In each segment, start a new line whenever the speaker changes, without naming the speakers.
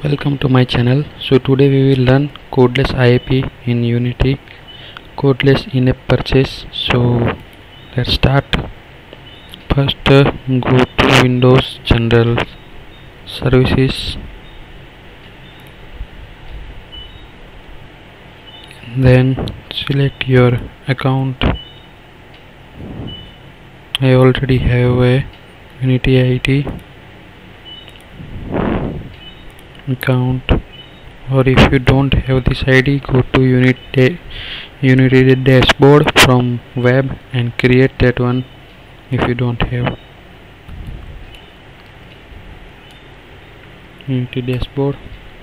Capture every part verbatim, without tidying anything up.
Welcome to my channel. So today we will learn codeless I A P in Unity, codeless in-app purchase. So let's start. First uh, go to Windows General Services, then select your account. I already have a Unity I D account, or if you don't have this I D, go to Unity Unity dashboard from web and create that one if you don't have. Unity dashboard,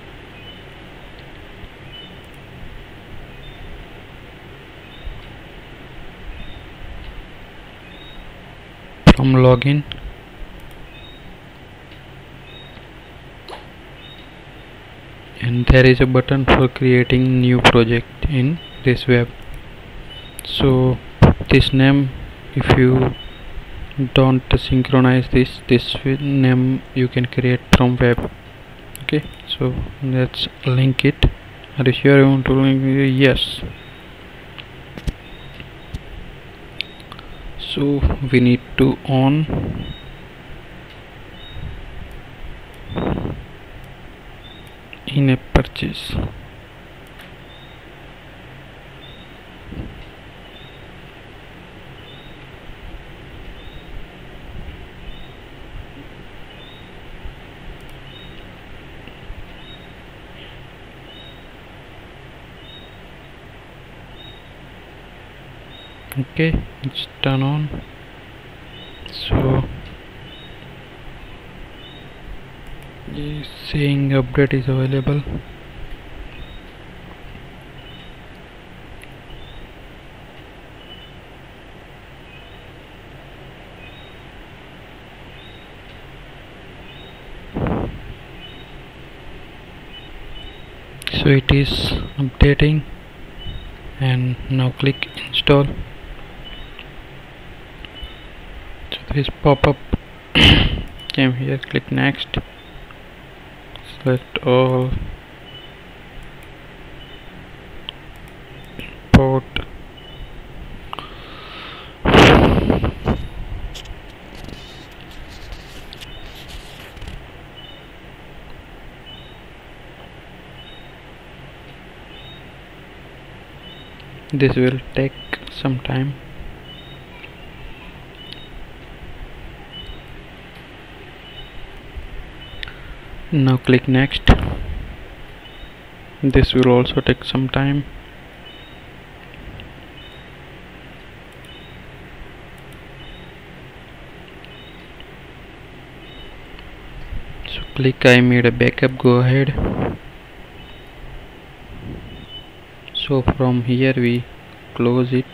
from login, and there is a button for creating new project in this web. So this name, if you don't synchronize this this name you can create from web. Okay, so let's link it. Are you sure you want to link it? Yes. So we need to on in-app purchase. Okay, it's turn on. So it's saying update is available. So it is updating, and now click install. So this pop-up came here, click next, select all, import, this will take some time. Now click next. This will also take some time. So click I made a backup, go ahead. So from here we close it.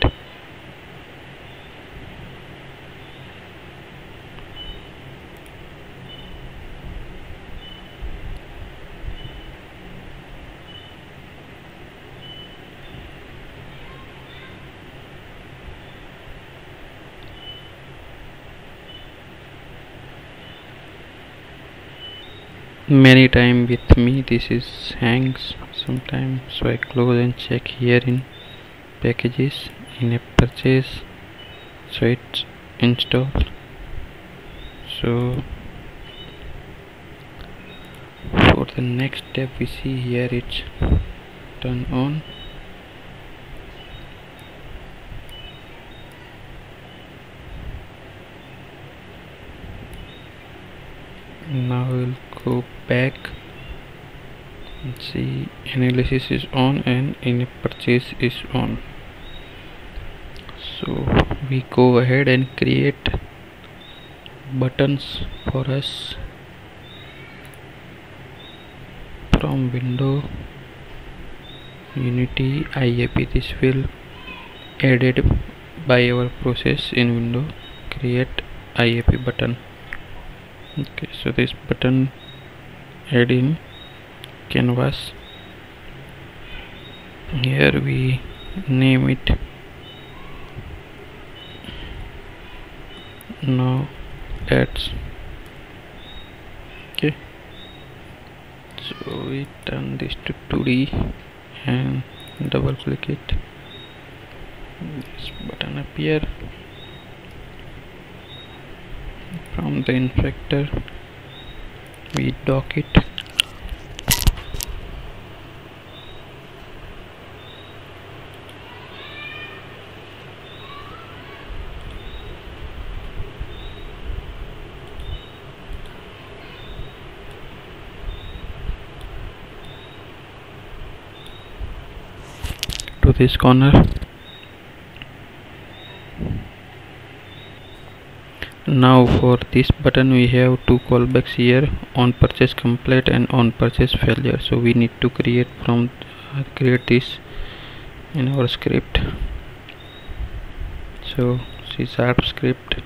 Many time with me this is hangs sometime, so I close and check here in packages, in a purchase, so it's installed. So for the next step we see here it's turn on. Now we'll go back and see analysis is on and in purchase is on. So we go ahead and create buttons for us from window Unity I A P. This will added by our process in window create I A P button. Okay, so this button add in canvas. Here we name it now ads. Okay, So we turn this to two D and double click it. This button appear. From the inspector we dock it. To this corner. Now for this button we have two callbacks here, on purchase complete and on purchase failure. So we need to create from uh, create this in our script. So C sharp script.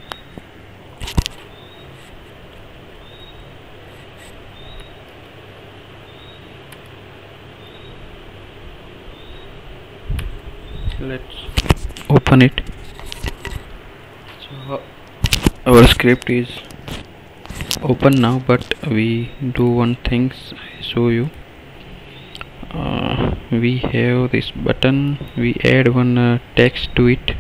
Let's open it. So our script is open now, but we do one thing. I show you. Uh, we have this button. We add one uh, text to it.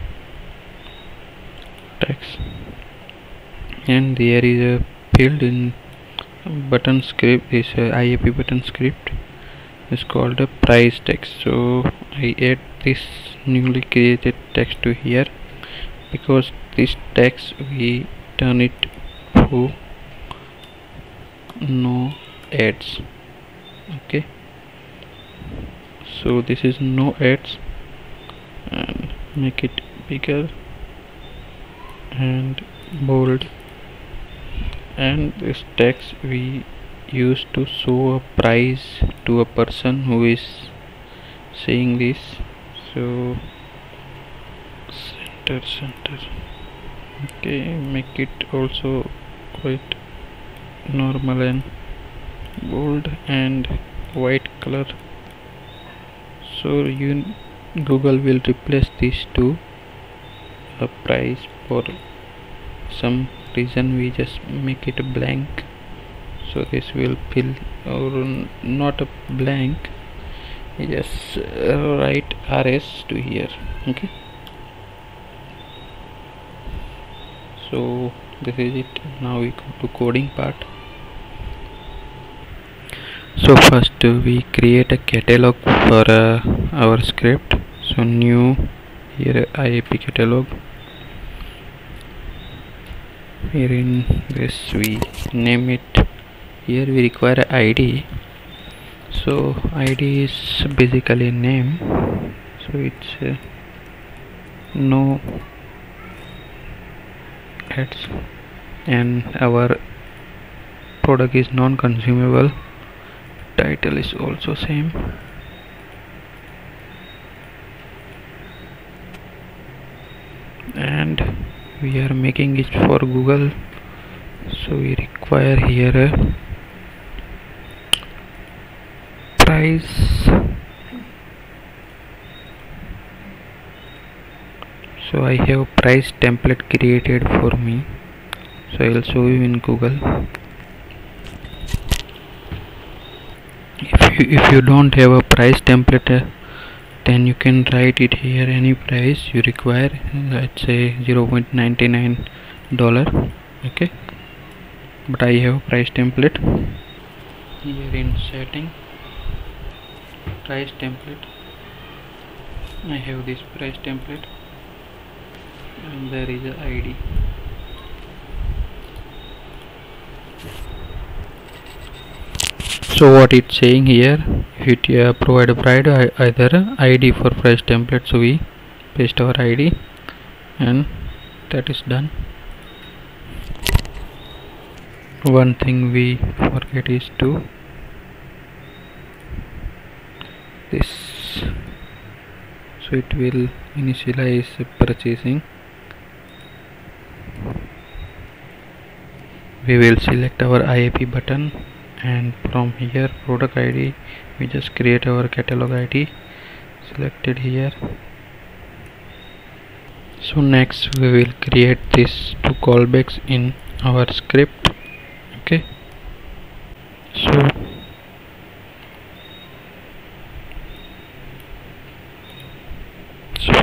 Text, and there is a field in button script. This uh, I A P button script is called a price text. So I add this newly created text to here, because this text we turn it to no ads. Okay, so this is no ads, and make it bigger and bold, and this text we use to show a price to a person who is saying this. So center center okay, make it also quite normal and bold and white color. So you Google will replace these two a price. For some reason we just make it blank, so this will fill, or not a blank, we just uh, write R S to here. Okay, so this is it. Now we go to coding part. So first uh, we create a catalog for uh, our script. So new, here I A P catalog. Here in this we name it. Here we require a I D. So I D is basically a name. So it's uh, no ads, and our product is non-consumable. Title is also same. And we are making it for Google, so we require here a price. So I have price template created for me, so I will show you in Google. If you, if you don't have a price template, uh, then you can write it here any price you require. Let's say zero point nine nine dollar. Okay, but I have price template here in setting, price template. I have this price template, and there is a I D. So what it's saying here, if it uh, provide a pride either I D for price template, so we paste our I D, and that is done. One thing we forget is to this, so it will initialize purchasing. We will select our I A P button, and from here product I D we just create our catalog I D selected here. So next we will create these two callbacks in our script. Okay, so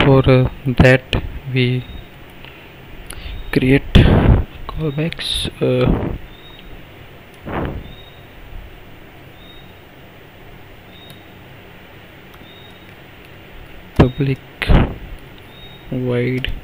for uh, that we create callbacks. uh, public void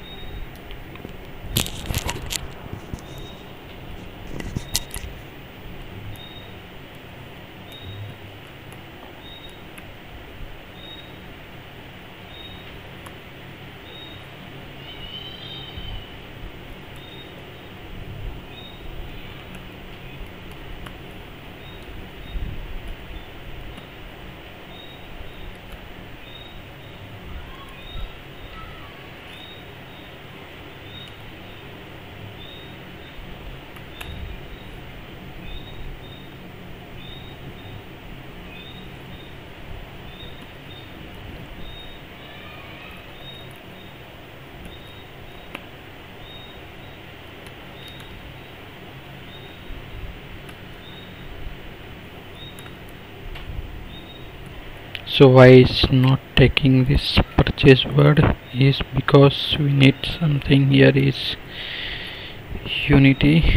So why is not taking this purchase word is because we need something here is Unity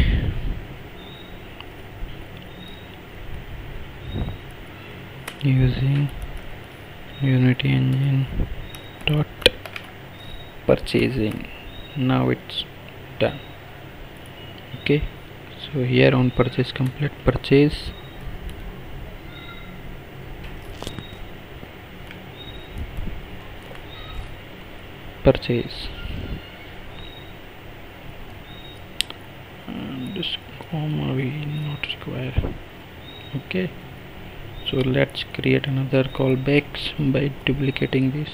using Unity engine dot purchasing. Now it's done. Okay, so here on purchase complete purchase purchase and this comma we not require. Okay, so let's create another callbacks by duplicating this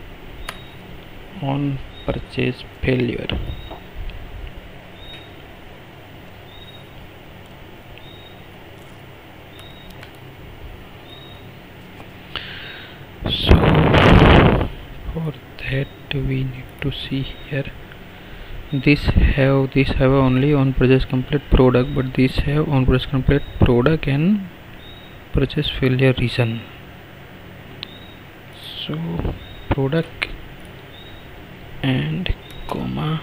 on purchase failure. So for that we need to see here this have this have only on purchase complete product, but this have on purchase complete product and purchase failure reason. So product and comma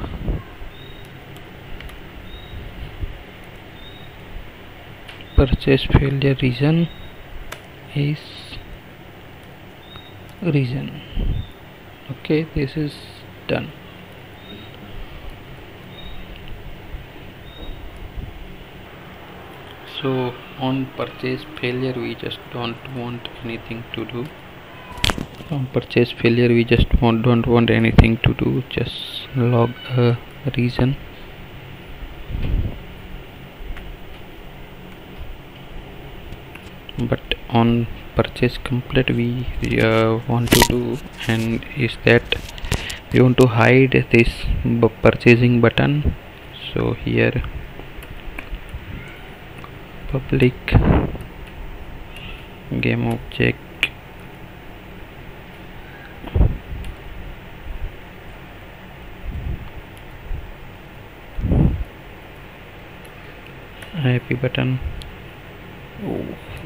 purchase failure reason is reason. Okay, this is done. So on purchase failure we just don't want anything to do. On purchase failure we just want, don't want anything to do, just log a reason. But on purchase complete we uh, want to do and is that we want to hide this purchasing button. So here public game object happy button. Oh,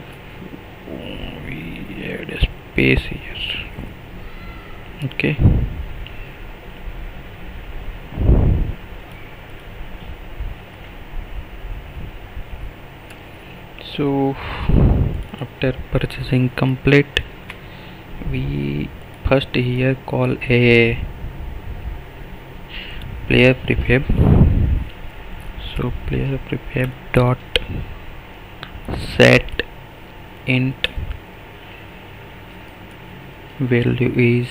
we add a space here. Okay, so after purchasing complete we first here call a player prefab. So player prefab dot set int value is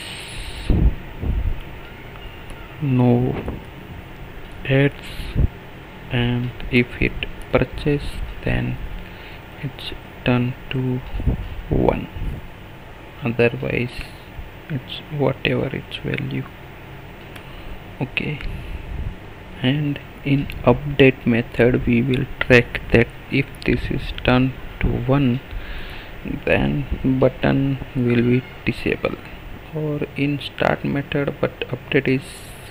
no ads, and if it purchase then it's turned to one, otherwise it's whatever its value. Okay, and in update method we will track that if this is turned to one then button will be disabled, or in start method, but update is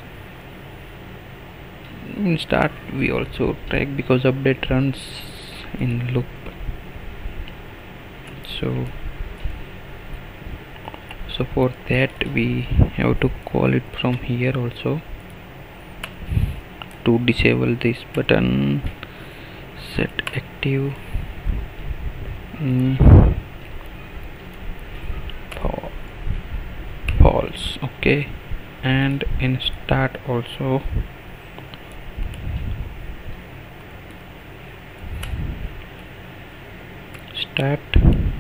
in start we also track because update runs in loop. So So for that we have to call it from here also. To disable this button, set active mm, false. Okay, and in start also start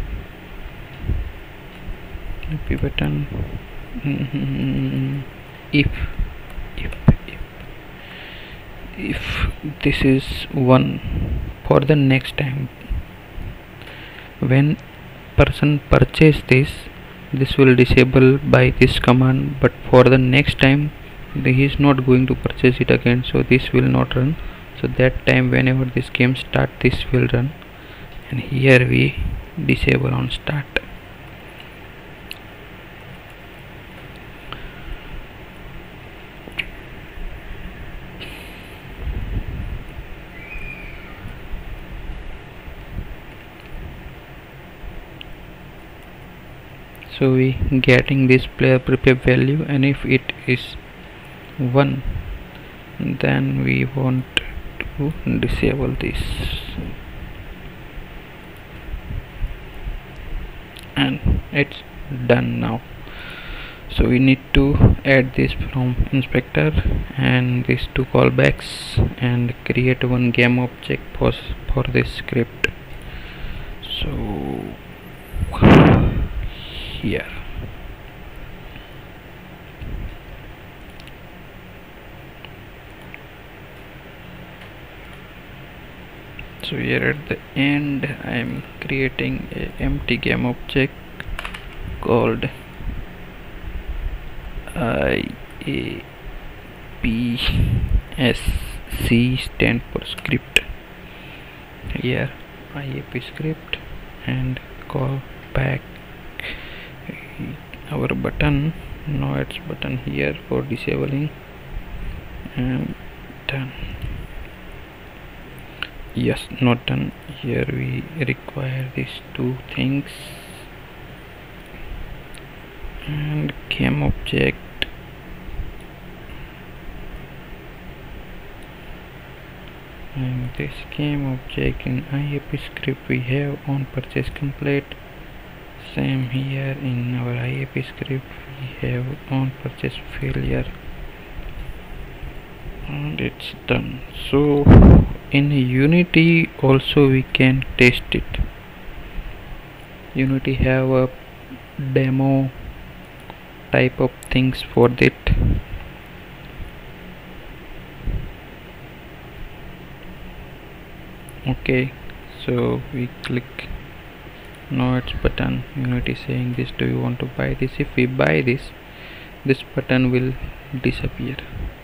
happy button. Mm-hmm. if if if if this is one, for the next time when person purchase this this will disable by this command, but for the next time he is not going to purchase it again, so this will not run. So that time whenever this game start, this will run, and here we disable on start. So we getting this player prepare value, and if it is one, then we want to disable this, and it's done now. So we need to add this from inspector and these two callbacks and create one game object for, for this script. So here so here at the end I am creating a empty game object called I A P S C, stand for script. Here I A P script, and call back our button. Now it's button here for disabling, and done. Yes, not done. Here we require these two things, and game object, and this game object in I A P script we have on purchase complete. Same here in our I A P script we have on purchase failure, and it's done. So in Unity also we can test it. Unity have a demo type of things for that. Okay, so we click now it's button. Unity saying this, do you want to buy this? If we buy this, this button will disappear.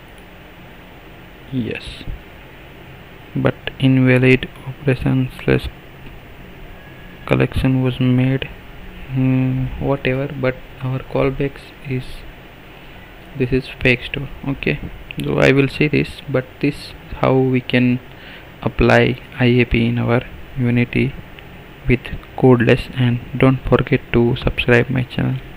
Yes, but invalid operation slash collection was made, hmm, whatever, but our callbacks is this is fake store. Okay, so I will say this, but this how we can apply I A P in our Unity with codeless. And don't forget to subscribe my channel.